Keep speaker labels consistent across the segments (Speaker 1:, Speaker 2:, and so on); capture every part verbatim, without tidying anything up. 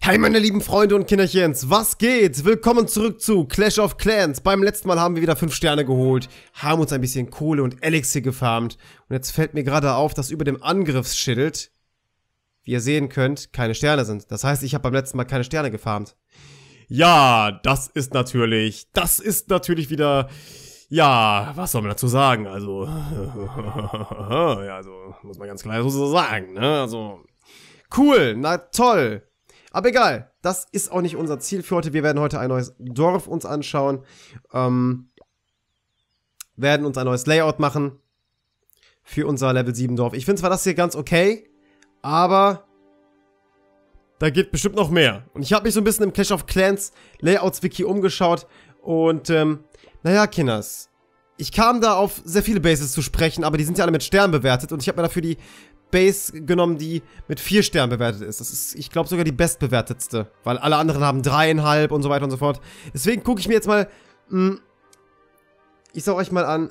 Speaker 1: Hi meine lieben Freunde und Kinderchens, was geht? Willkommen zurück zu Clash of Clans. Beim letzten Mal haben wir wieder fünf Sterne geholt, haben uns ein bisschen Kohle und Elixier gefarmt. Und jetzt fällt mir gerade auf, dass über dem Angriffsschild, wie ihr sehen könnt, keine Sterne sind. Das heißt, ich habe beim letzten Mal keine Sterne gefarmt. Ja, das ist natürlich, das ist natürlich wieder, ja, was soll man dazu sagen? Also, ja, also, muss man ganz klar so sagen, ne? Also, cool, na toll. Aber egal, das ist auch nicht unser Ziel für heute. Wir werden heute ein neues Dorf uns anschauen. Ähm, werden uns ein neues Layout machen für unser Level sieben Dorf. Ich finde zwar das hier ganz okay, aber da geht bestimmt noch mehr. Und ich habe mich so ein bisschen im Clash of Clans Layouts-Wiki umgeschaut. Und, ähm, naja, Kinders. Ich kam da auf sehr viele Bases zu sprechen, aber die sind ja alle mit Sternen bewertet. Und ich habe mir dafür die Base genommen, die mit vier Sternen bewertet ist. Das ist, ich glaube, sogar die bestbewertetste. Weil alle anderen haben dreieinhalb und so weiter und so fort. Deswegen gucke ich mir jetzt mal, mh, ich sag euch mal an.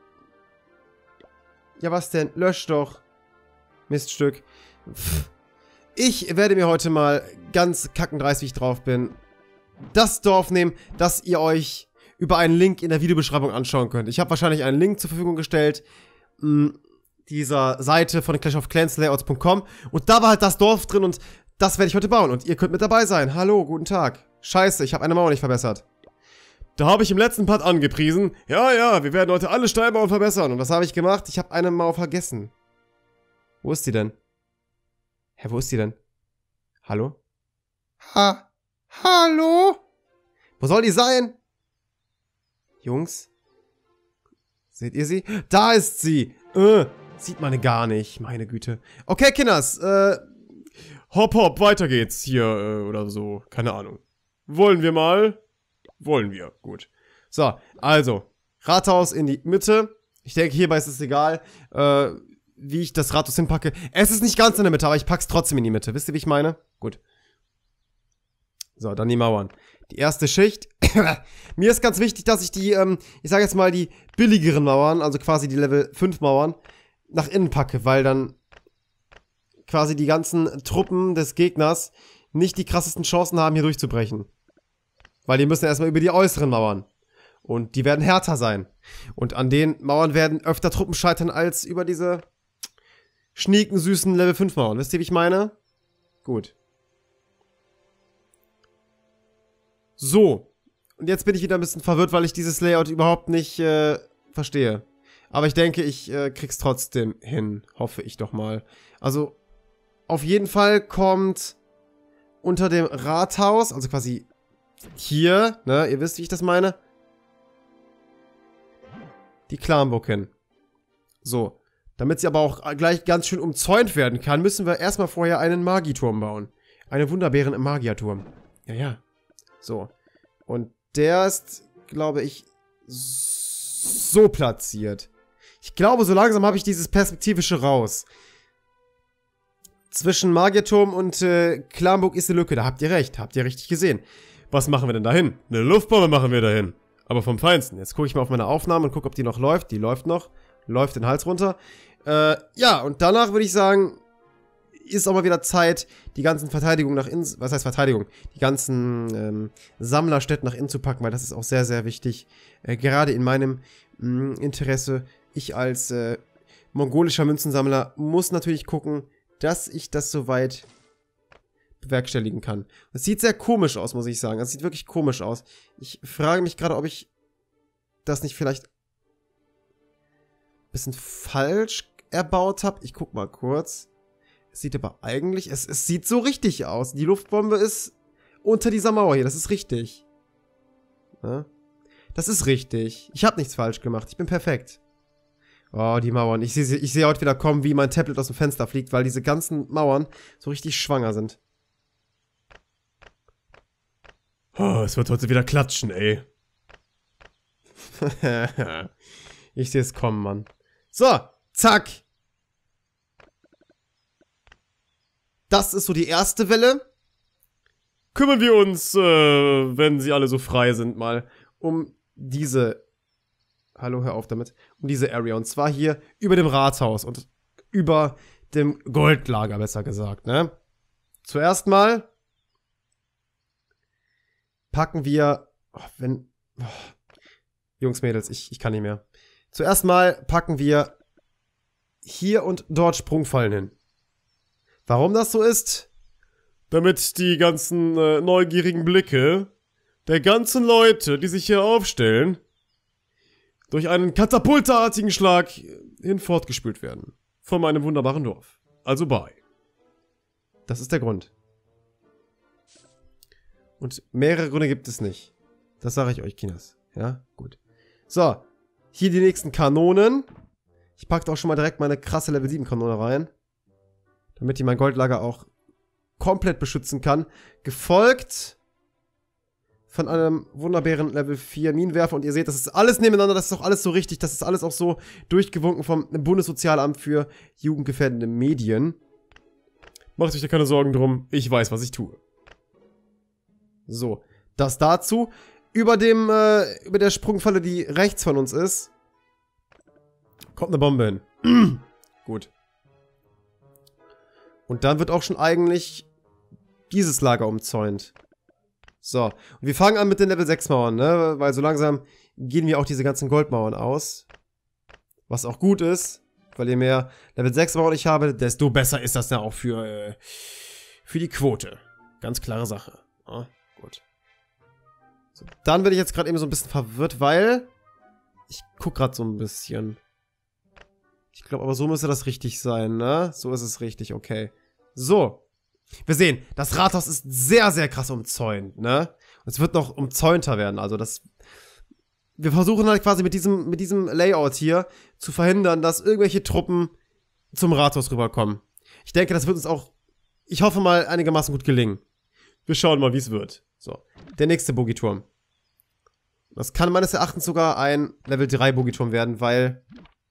Speaker 1: Ja, was denn? Lösch doch. Miststück. Pff. Ich werde mir heute mal ganz kackendreist, wie ich drauf bin, das Dorf nehmen, das ihr euch über einen Link in der Videobeschreibung anschauen könnt. Ich habe wahrscheinlich einen Link zur Verfügung gestellt, mh, dieser Seite von clash of clans layouts punkt com, und da war halt das Dorf drin und das werde ich heute bauen und ihr könnt mit dabei sein. Hallo, guten Tag. Scheiße, ich habe eine Mauer nicht verbessert. Da habe ich im letzten Part angepriesen, ja, ja, wir werden heute alle Steinmauern verbessern, und was habe ich gemacht? Ich habe eine Mauer vergessen. Wo ist die denn? Hä, wo ist die denn? Hallo? Ha, hallo? Wo soll die sein? Jungs? Seht ihr sie? Da ist sie! Äh, sieht man gar nicht, meine Güte. Okay, Kinders, äh, hopp, hopp, weiter geht's hier, äh, oder so, keine Ahnung. Wollen wir mal? Wollen wir, gut. So, also, Rathaus in die Mitte. Ich denke, hierbei ist es egal, äh, wie ich das Rathaus hinpacke. Es ist nicht ganz in der Mitte, aber ich pack's trotzdem in die Mitte. Wisst ihr, wie ich meine? Gut. So, dann die Mauern. Die erste Schicht. Mir ist ganz wichtig, dass ich die, ähm, ich sage jetzt mal, die billigeren Mauern, also quasi die Level fünf Mauern, nach innen packe, weil dann quasi die ganzen Truppen des Gegners nicht die krassesten Chancen haben, hier durchzubrechen. Weil die müssen erstmal über die äußeren Mauern. Und die werden härter sein. Und an den Mauern werden öfter Truppen scheitern als über diese schnieken, süßen Level fünf Mauern. Wisst ihr, wie ich meine? Gut. So. Und jetzt bin ich wieder ein bisschen verwirrt, weil ich dieses Layout überhaupt nicht äh, verstehe. Aber ich denke, ich äh, krieg's trotzdem hin. Hoffe ich doch mal. Also, auf jeden Fall kommt unter dem Rathaus, also quasi hier, ne, ihr wisst, wie ich das meine, die Clanburg hin. So. Damit sie aber auch gleich ganz schön umzäunt werden kann, müssen wir erstmal vorher einen Magieturm bauen. Einen wunderbaren Magierturm. Ja, ja. So. Und der ist, glaube ich, so platziert. Ich glaube, so langsam habe ich dieses Perspektivische raus. Zwischen Magierturm und äh, Clanburg ist eine Lücke. Da habt ihr recht. Habt ihr richtig gesehen. Was machen wir denn dahin? Eine Luftbombe machen wir dahin. Aber vom Feinsten. Jetzt gucke ich mal auf meine Aufnahme und gucke, ob die noch läuft. Die läuft noch. Läuft den Hals runter. Äh, ja, und danach würde ich sagen, ist auch mal wieder Zeit, die ganzen Verteidigungen nach innen, was heißt Verteidigung? Die ganzen ähm, Sammlerstätten nach innen zu packen, weil das ist auch sehr, sehr wichtig. Äh, gerade in meinem mh, Interesse. Ich als äh, mongolischer Münzensammler muss natürlich gucken, dass ich das soweit bewerkstelligen kann. Das sieht sehr komisch aus, muss ich sagen. Das sieht wirklich komisch aus. Ich frage mich gerade, ob ich das nicht vielleicht ein bisschen falsch erbaut habe. Ich guck mal kurz. Es sieht aber eigentlich, es, es sieht so richtig aus. Die Luftbombe ist unter dieser Mauer hier. Das ist richtig. Ja? Das ist richtig. Ich habe nichts falsch gemacht. Ich bin perfekt. Oh, die Mauern. Ich sehe ich seh heute wieder kommen, wie mein Tablet aus dem Fenster fliegt, weil diese ganzen Mauern so richtig schwanger sind. Oh, es wird heute wieder klatschen, ey. Ich sehe es kommen, Mann. So, zack. Das ist so die erste Welle. Kümmern wir uns, äh, wenn sie alle so frei sind, mal um diese... Hallo, hör auf damit. Um diese Area. Und zwar hier über dem Rathaus und über dem Goldlager, besser gesagt, ne? Zuerst mal packen wir, oh, wenn, oh, Jungs, Mädels, ich, ich kann nicht mehr. Zuerst mal packen wir hier und dort Sprungfallen hin. Warum das so ist? Damit die ganzen äh, neugierigen Blicke der ganzen Leute, die sich hier aufstellen, durch einen katapultartigen Schlag hinfortgespült werden. Von meinem wunderbaren Dorf. Also bye. Das ist der Grund. Und mehrere Gründe gibt es nicht. Das sage ich euch, Kinas. Ja, gut. So, hier die nächsten Kanonen. Ich packe auch schon mal direkt meine krasse Level sieben Kanone rein. Damit die mein Goldlager auch komplett beschützen kann. Gefolgt von einem wunderbaren Level vier Minenwerfer. Und ihr seht, das ist alles nebeneinander. Das ist auch alles so richtig. Das ist alles auch so durchgewunken vom Bundessozialamt für jugendgefährdende Medien. Macht euch da keine Sorgen drum. Ich weiß, was ich tue. So, das dazu. Über dem, äh, über der Sprungfalle, die rechts von uns ist, kommt eine Bombe hin. Gut. Und dann wird auch schon eigentlich dieses Lager umzäunt. So, und wir fangen an mit den Level sechs Mauern, ne? Weil so langsam gehen wir auch diese ganzen Goldmauern aus. Was auch gut ist, weil je mehr Level sechs Mauern ich habe, desto besser ist das ja auch für, äh, für die Quote. Ganz klare Sache. Ja, gut. So, dann bin ich jetzt gerade eben so ein bisschen verwirrt, weil ich guck gerade so ein bisschen. Ich glaube, aber so müsste das richtig sein, ne? So ist es richtig, okay. So. Wir sehen, das Rathaus ist sehr, sehr krass umzäunt, ne? Und es wird noch umzäunter werden, also das... Wir versuchen halt quasi mit diesem, mit diesem Layout hier zu verhindern, dass irgendwelche Truppen zum Rathaus rüberkommen. Ich denke, das wird uns auch, ich hoffe mal, einigermaßen gut gelingen. Wir schauen mal, wie es wird. So, der nächste Bogiturm. Das kann meines Erachtens sogar ein Level drei Bogiturm werden, weil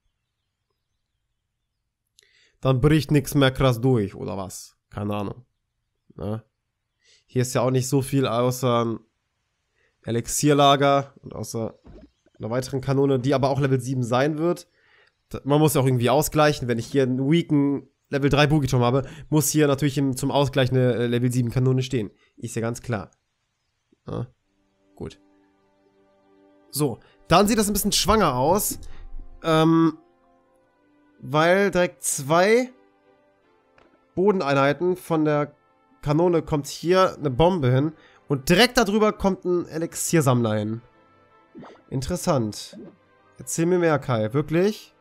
Speaker 1: dann bricht nichts mehr krass durch, oder was? Keine Ahnung. Na? Hier ist ja auch nicht so viel außer ein Elixierlager und außer einer weiteren Kanone, die aber auch Level sieben sein wird. Man muss ja auch irgendwie ausgleichen. Wenn ich hier einen weaken Level drei Bogiturm habe, muss hier natürlich zum Ausgleich eine Level sieben Kanone stehen. Ist ja ganz klar. Ja, gut. So, dann sieht das ein bisschen schwanger aus. Ähm, weil direkt zwei Bodeneinheiten von der Kanone kommt hier eine Bombe hin. Und direkt darüber kommt ein Elixiersammler hin. Interessant. Erzähl mir mehr, Kai. Wirklich?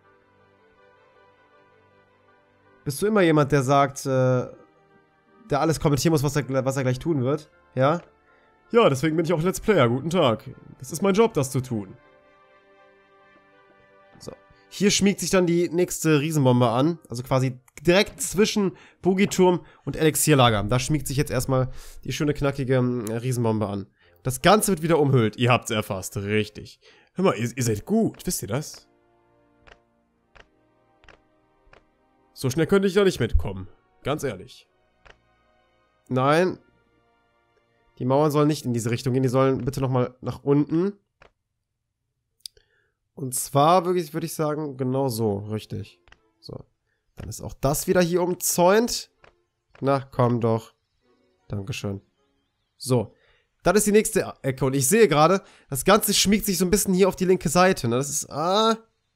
Speaker 1: Bist du immer jemand, der sagt, äh, der alles kommentieren muss, was er, was er gleich tun wird? Ja? Ja, deswegen bin ich auch Let's Player. Guten Tag. Das ist mein Job, das zu tun. So. Hier schmiegt sich dann die nächste Riesenbombe an. Also quasi direkt zwischen Bogiturm und Elixierlager. Da schmiegt sich jetzt erstmal die schöne, knackige äh, Riesenbombe an. Das Ganze wird wieder umhüllt. Ihr habt's erfasst. Richtig. Hör mal, ihr, ihr seid gut. Wisst ihr das? So schnell könnte ich da nicht mitkommen. Ganz ehrlich. Nein. Die Mauern sollen nicht in diese Richtung gehen. Die sollen bitte nochmal nach unten. Und zwar wirklich, würde ich sagen, genau so. Richtig. So. Dann ist auch das wieder hier umzäunt. Na, komm doch. Dankeschön. So. Das ist die nächste Ecke. Und ich sehe gerade, das Ganze schmiegt sich so ein bisschen hier auf die linke Seite. Ne? Das ist, ah...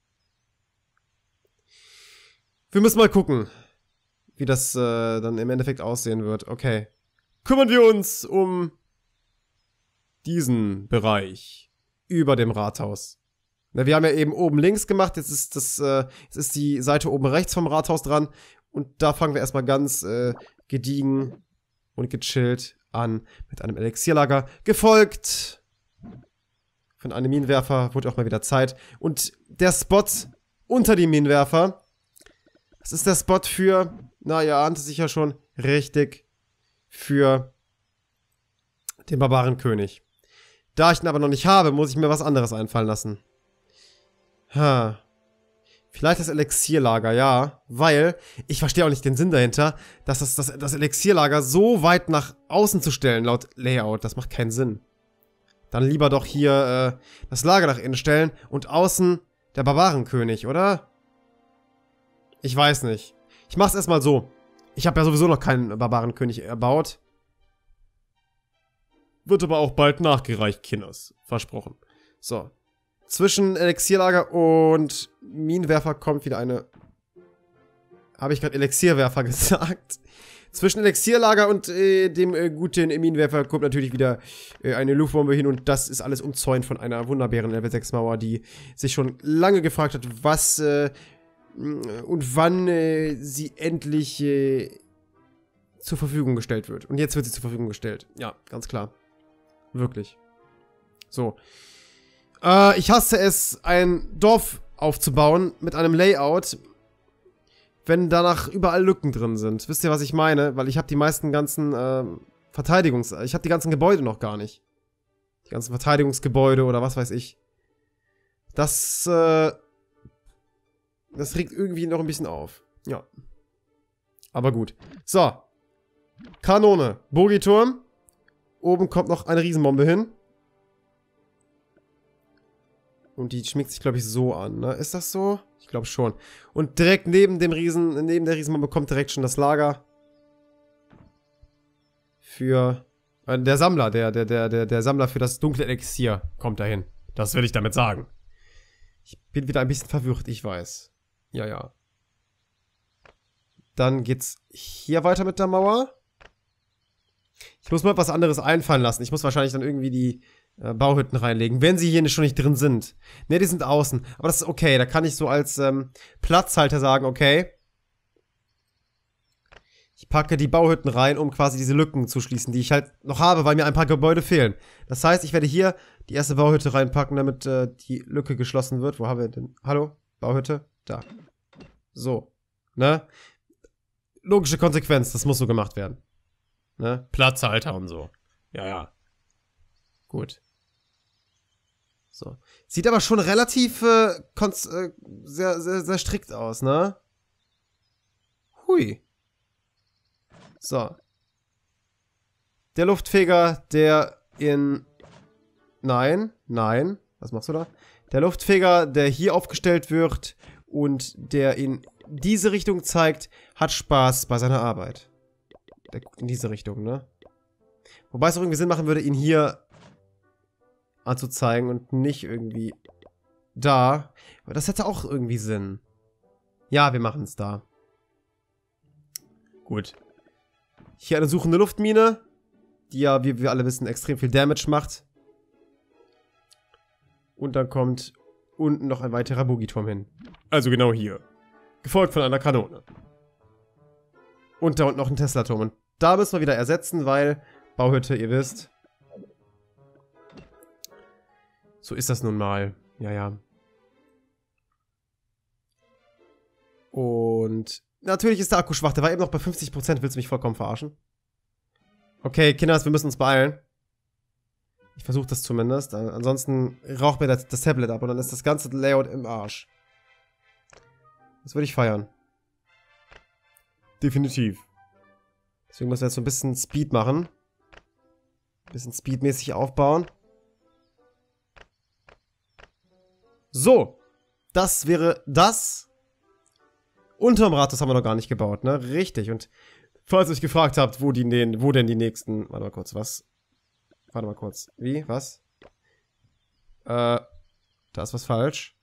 Speaker 1: Wir müssen mal gucken, wie das äh, dann im Endeffekt aussehen wird. Okay. Kümmern wir uns um diesen Bereich über dem Rathaus. Na, wir haben ja eben oben links gemacht, jetzt ist, das, äh, jetzt ist die Seite oben rechts vom Rathaus dran. Und da fangen wir erstmal ganz äh, gediegen und gechillt an mit einem Elixierlager. Gefolgt von einem Minenwerfer, wurde auch mal wieder Zeit. Und der Spot unter dem Minenwerfer, das ist der Spot für, naja, ahnte sich ja schon, richtig, für den Barbarenkönig. Da ich ihn aber noch nicht habe, muss ich mir was anderes einfallen lassen. Ha. Vielleicht das Elixierlager, ja, weil, ich verstehe auch nicht den Sinn dahinter, dass das, das, das Elixierlager so weit nach außen zu stellen, laut Layout, das macht keinen Sinn. Dann lieber doch hier äh, das Lager nach innen stellen und außen der Barbarenkönig, oder? Ich weiß nicht. Ich mach's erstmal so. Ich habe ja sowieso noch keinen Barbarenkönig erbaut. Wird aber auch bald nachgereicht, Kinders. Versprochen. So. Zwischen Elixierlager und Minenwerfer kommt wieder eine... Habe ich gerade Elixierwerfer gesagt? Zwischen Elixierlager und äh, dem äh, guten Minenwerfer kommt natürlich wieder äh, eine Luftbombe hin. Und das ist alles umzäunt von einer wunderbaren Level sechs Mauer, die sich schon lange gefragt hat, was äh, und wann äh, sie endlich äh, zur Verfügung gestellt wird. Und jetzt wird sie zur Verfügung gestellt. Ja, ganz klar. Wirklich. So. Äh, ich hasse es, ein Dorf aufzubauen mit einem Layout, wenn danach überall Lücken drin sind. Wisst ihr, was ich meine? Weil ich habe die meisten ganzen äh, Verteidigungs... Ich habe die ganzen Gebäude noch gar nicht. Die ganzen Verteidigungsgebäude oder was weiß ich. Das, äh... Das regt irgendwie noch ein bisschen auf. Ja. Aber gut. So. Kanone. Bogiturm. Oben kommt noch eine Riesenbombe hin. Und die schmiegt sich, glaube ich, so an, ne? Ist das so? Ich glaube schon. Und direkt neben dem Riesen, neben der Riesenbombe kommt direkt schon das Lager. Für... Äh, der Sammler, der, der, der, der, der Sammler für das dunkle Elixier kommt dahin. Das will ich damit sagen. Ich bin wieder ein bisschen verwirrt, ich weiß. Ja, ja. Dann geht's hier weiter mit der Mauer. Ich muss mir was anderes einfallen lassen. Ich muss wahrscheinlich dann irgendwie die äh, Bauhütten reinlegen, wenn sie hier schon nicht drin sind. Ne, die sind außen. Aber das ist okay. Da kann ich so als ähm, Platzhalter sagen, okay. Ich packe die Bauhütten rein, um quasi diese Lücken zu schließen, die ich halt noch habe, weil mir ein paar Gebäude fehlen. Das heißt, ich werde hier die erste Bauhütte reinpacken, damit äh, die Lücke geschlossen wird. Wo haben wir denn? Hallo? Bauhütte? Da. So. Ne? Logische Konsequenz, das muss so gemacht werden. Ne? Platzhalter und so. Ja, ja. Gut. So. Sieht aber schon relativ äh, äh, sehr, sehr, sehr strikt aus, ne? Hui. So. Der Luftfeger, der in... Nein, nein. Was machst du da? Der Luftfeger, der hier aufgestellt wird und der in diese Richtung zeigt, hat Spaß bei seiner Arbeit. Der guckt in diese Richtung, ne? Wobei es auch irgendwie Sinn machen würde, ihn hier anzuzeigen und nicht irgendwie da. Aber das hätte auch irgendwie Sinn. Ja, wir machen es da. Gut. Hier eine suchende Luftmine, die ja, wie wir alle wissen, extrem viel Damage macht. Und dann kommt unten noch ein weiterer Bogiturm hin. Also genau hier. Gefolgt von einer Kanone. Und da unten noch ein Tesla-Turm. Und da müssen wir wieder ersetzen, weil Bauhütte, ihr wisst. So ist das nun mal. Ja, ja. Und natürlich ist der Akku schwach. Der war eben noch bei fünfzig Prozent. Willst du mich vollkommen verarschen? Okay, Kinders, wir müssen uns beeilen. Ich versuche das zumindest. Ansonsten raucht mir das, das Tablet ab und dann ist das ganze Layout im Arsch. Das würde ich feiern. Definitiv. Deswegen müssen wir jetzt so ein bisschen Speed machen. Ein bisschen speedmäßig aufbauen. So. Das wäre das. Unterm Rathaus haben wir noch gar nicht gebaut, ne? Richtig. Und falls ihr euch gefragt habt, wo, die, wo denn die nächsten... Warte mal kurz, was? Warte mal kurz. Wie? Was? Äh, da ist was falsch.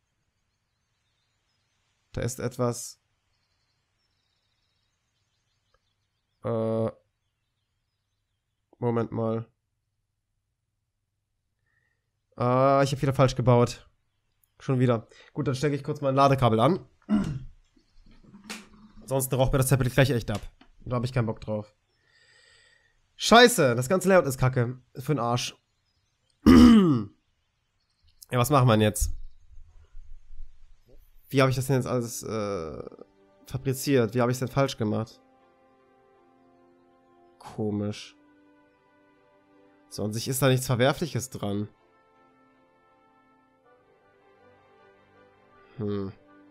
Speaker 1: Da ist etwas... Äh... Moment mal. Äh, ich habe wieder falsch gebaut. Schon wieder. Gut, dann stecke ich kurz mein Ladekabel an. Sonst raucht mir das Tablet gleich echt ab. Da habe ich keinen Bock drauf. Scheiße, das ganze Layout ist kacke. Für den Arsch. Ja, was machen wir denn jetzt? Wie habe ich das denn jetzt alles äh, fabriziert? Wie habe ich es denn falsch gemacht? Komisch. So, an sich ist da nichts Verwerfliches dran. Hm.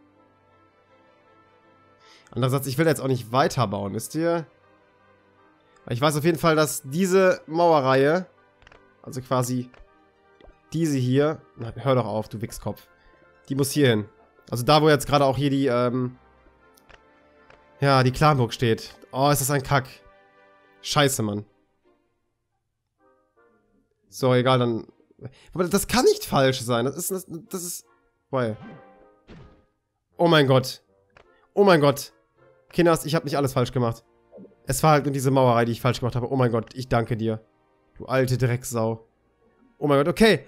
Speaker 1: Andererseits, ich will jetzt auch nicht weiterbauen, wisst ihr? Ich weiß auf jeden Fall, dass diese Mauerreihe, also quasi diese hier, na, hör doch auf, du Wichskopf, die muss hier hin. Also da, wo jetzt gerade auch hier die, ähm, ja, die Clanburg steht. Oh, ist das ein Kack. Scheiße, Mann. So, egal, dann... Aber das kann nicht falsch sein. Das ist... Das, das ist... Weil... Oh mein Gott. Oh mein Gott. Kinders, ich habe nicht alles falsch gemacht. Es war halt nur diese Mauerei, die ich falsch gemacht habe. Oh mein Gott, ich danke dir. Du alte Drecksau. Oh mein Gott, okay.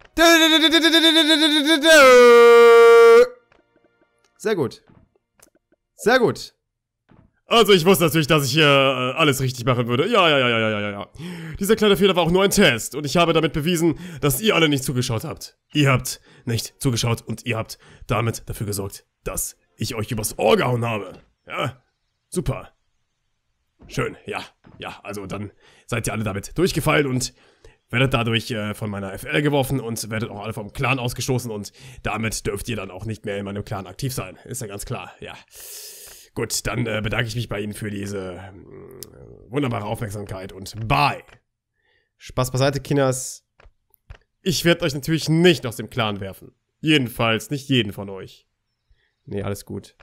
Speaker 1: Sehr gut. Sehr gut.
Speaker 2: Also ich wusste natürlich, dass ich hier äh, alles richtig machen würde. Ja, ja, ja, ja, ja, ja, ja. Dieser kleine Fehler war auch nur ein Test. Und ich habe damit bewiesen, dass ihr alle nicht zugeschaut habt. Ihr habt nicht zugeschaut und ihr habt damit dafür gesorgt, dass ich euch übers Ohr gehauen habe. Ja, super. Schön, ja, ja, also dann seid ihr alle damit durchgefallen und werdet dadurch äh, von meiner F L geworfen und werdet auch alle vom Clan ausgestoßen und damit dürft ihr dann auch nicht mehr in meinem Clan aktiv sein. Ist ja ganz klar, ja. Gut, dann äh, bedanke ich mich bei Ihnen für diese äh, wunderbare Aufmerksamkeit und bye.
Speaker 1: Spaß beiseite, Kinders.
Speaker 2: Ich werde euch natürlich nicht aus dem Clan werfen. Jedenfalls nicht jeden von euch.
Speaker 1: Nee, alles gut.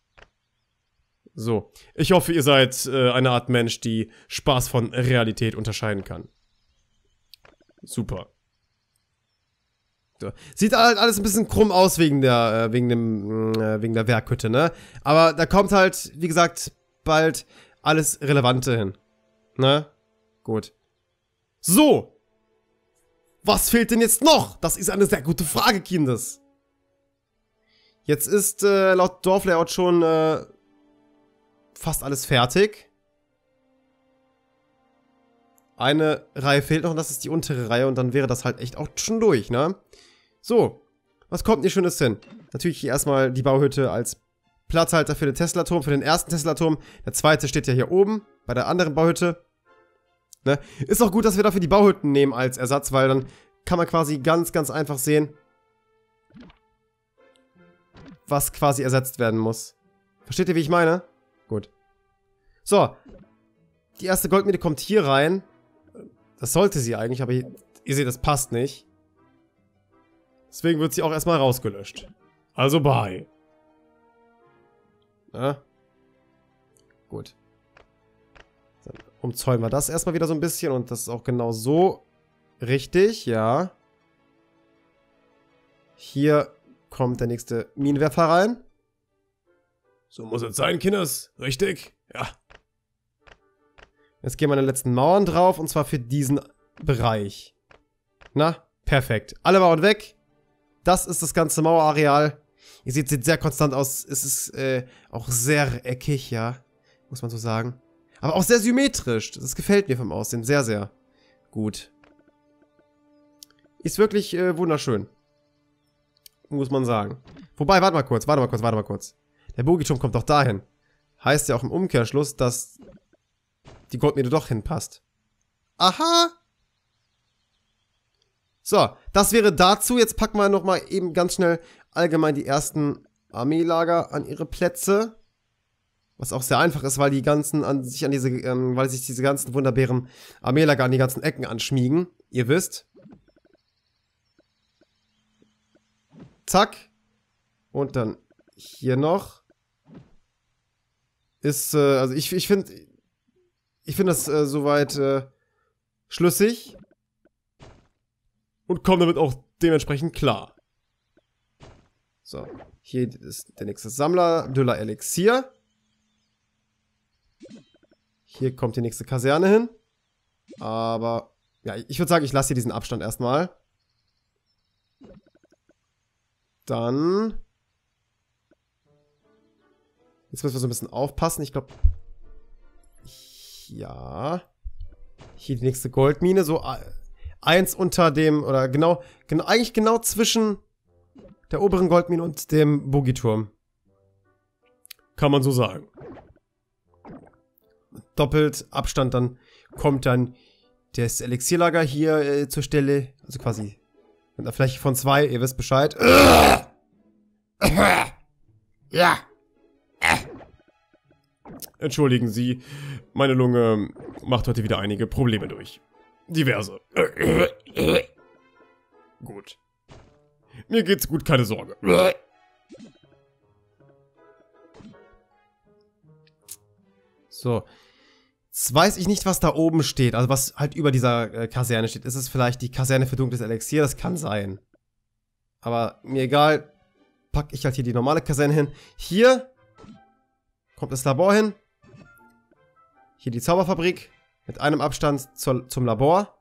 Speaker 2: So, ich hoffe, ihr seid äh, eine Art Mensch, die Spaß von Realität unterscheiden kann. Super.
Speaker 1: So. Sieht halt alles ein bisschen krumm aus wegen der, äh, wegen dem, äh, wegen der Werkhütte, ne? Aber da kommt halt, wie gesagt, bald alles Relevante hin. Ne? Gut. So! Was fehlt denn jetzt noch? Das ist eine sehr gute Frage, Kindes. Jetzt ist äh, laut Dorflayout schon äh, fast alles fertig. Eine Reihe fehlt noch und das ist die untere Reihe und dann wäre das halt echt auch schon durch, ne? So, was kommt hier Schönes hin? Natürlich hier erstmal die Bauhütte als Platzhalter für den Tesla-Turm, für den ersten Tesla-Turm. Der zweite steht ja hier oben, bei der anderen Bauhütte. Ne? Ist auch gut, dass wir dafür die Bauhütten nehmen als Ersatz, weil dann kann man quasi ganz, ganz einfach sehen, was quasi ersetzt werden muss. Versteht ihr, wie ich meine? Gut. So, die erste Goldmine kommt hier rein. Das sollte sie eigentlich, aber ihr, ihr seht, das passt nicht. Deswegen wird sie auch erstmal rausgelöscht.
Speaker 2: Also bye.
Speaker 1: Ja. Gut. Dann umzäunen wir das erstmal wieder so ein bisschen und das ist auch genau so richtig, ja. Hier kommt der nächste Minenwerfer rein.
Speaker 2: So muss es sein, Kinders. Richtig? Ja.
Speaker 1: Jetzt gehen wir an den letzten Mauern drauf und zwar für diesen Bereich. Na, perfekt. Alle Mauern weg. Das ist das ganze Mauerareal. Ihr seht, sieht sehr konstant aus. Es ist äh, auch sehr eckig, ja. Muss man so sagen. Aber auch sehr symmetrisch. Das gefällt mir vom Aussehen. Sehr, sehr gut. Ist wirklich äh, wunderschön. Muss man sagen. Wobei, warte mal kurz, warte mal kurz, warte mal kurz. Der Bogiturm kommt doch dahin. Heißt ja auch im Umkehrschluss, dass die Goldmine doch hinpasst. Aha! So, das wäre dazu. Jetzt packen wir nochmal eben ganz schnell allgemein die ersten Armeelager an ihre Plätze. Was auch sehr einfach ist, weil die ganzen an sich an diese, ähm, weil sich diese ganzen wunderbaren Armeelager an die ganzen Ecken anschmiegen. Ihr wisst. Zack. Und dann hier noch. Ist, äh, also ich, ich finde, ich finde das äh, soweit äh, schlüssig.
Speaker 2: Und komme damit auch dementsprechend klar.
Speaker 1: So, hier ist der nächste Sammler, Düller Elixier. Hier kommt die nächste Kaserne hin. Aber, ja, ich würde sagen, ich lasse hier diesen Abstand erstmal. Dann... Jetzt müssen wir so ein bisschen aufpassen. Ich glaube... Ja... Hier die nächste Goldmine, so... Eins unter dem, oder genau, genau, eigentlich genau zwischen der oberen Goldmine und dem Bogiturm.
Speaker 2: Kann man so sagen.
Speaker 1: Doppelt Abstand, dann kommt dann das Elixierlager hier äh, zur Stelle. Also quasi mit einer Fläche von zwei, ihr wisst Bescheid.
Speaker 2: Ja. Entschuldigen Sie, meine Lunge macht heute wieder einige Probleme durch. Diverse. Gut. Mir geht's gut, keine Sorge.
Speaker 1: So. Jetzt weiß ich nicht, was da oben steht. Also was halt über dieser äh, Kaserne steht. Ist es vielleicht die Kaserne für dunkles Elixier? Das kann sein. Aber mir egal. Pack ich halt hier die normale Kaserne hin. Hier kommt das Labor hin. Hier die Zauberfabrik. Mit einem Abstand zur, zum Labor.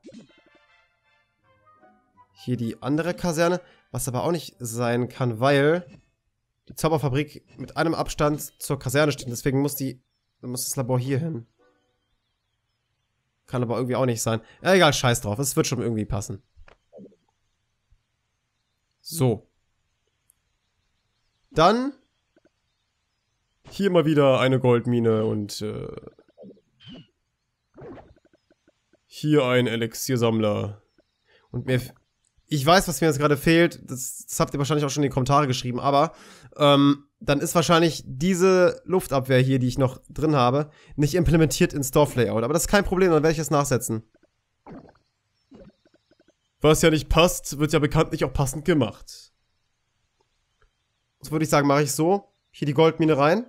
Speaker 1: Hier die andere Kaserne. Was aber auch nicht sein kann, weil die Zauberfabrik mit einem Abstand zur Kaserne steht. Deswegen muss die, muss das Labor hier hin. Kann aber irgendwie auch nicht sein. Ja, egal, scheiß drauf. Es wird schon irgendwie passen. So. Dann
Speaker 2: hier mal wieder eine Goldmine und äh, hier ein Elixiersammler.
Speaker 1: Und mir... Ich weiß, was mir jetzt gerade fehlt. Das, das habt ihr wahrscheinlich auch schon in die Kommentare geschrieben. Aber ähm, dann ist wahrscheinlich diese Luftabwehr hier, die ich noch drin habe, nicht implementiert ins Dorflayout. Aber das ist kein Problem, dann werde ich es nachsetzen.
Speaker 2: Was ja nicht passt, wird ja bekanntlich auch passend gemacht.
Speaker 1: Das würde ich sagen, mache ich so. Hier die Goldmine rein.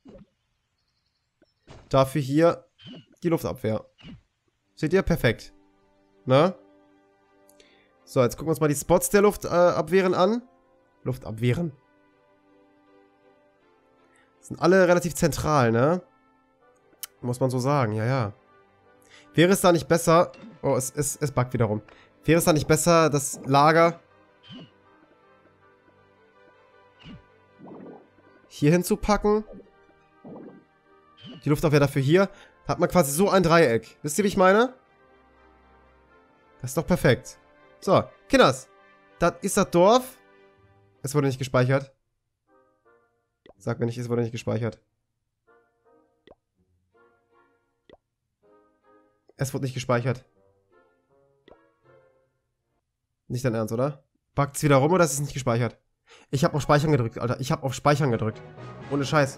Speaker 1: Dafür hier die Luftabwehr. Seht ihr? Perfekt. Na? So, jetzt gucken wir uns mal die Spots der Luftabwehren äh, an. Luftabwehren. Sind alle relativ zentral, ne? Muss man so sagen, ja, ja. Wäre es da nicht besser... Oh, es, es, es buggt wieder rum. Wäre es da nicht besser, das Lager hier hinzupacken? Die Luftabwehr dafür hier. Da hat man quasi so ein Dreieck. Wisst ihr, wie ich meine? Das ist doch perfekt. So, Kinders. Das ist das Dorf. Es wurde nicht gespeichert. Sag mir nicht, es wurde nicht gespeichert. Es wurde nicht gespeichert. Nicht dein Ernst, oder? Packt's wieder rum oder ist es nicht gespeichert? Ich habe auf Speichern gedrückt, Alter. Ich habe auf Speichern gedrückt. Ohne Scheiß.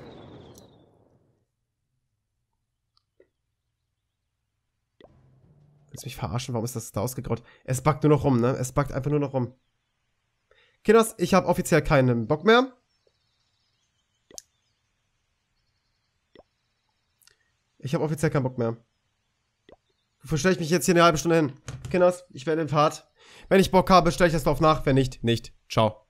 Speaker 1: Willst du mich verarschen? Warum ist das da ausgegraut? Es buggt nur noch rum, ne? Es buggt einfach nur noch rum. Kinders, ich habe offiziell keinen Bock mehr. Ich habe offiziell keinen Bock mehr. Wofür stelle ich mich jetzt hier eine halbe Stunde hin? Kinders, ich werde in Fahrt. Wenn ich Bock habe, stelle ich das auf nach. Wenn nicht, nicht. Ciao.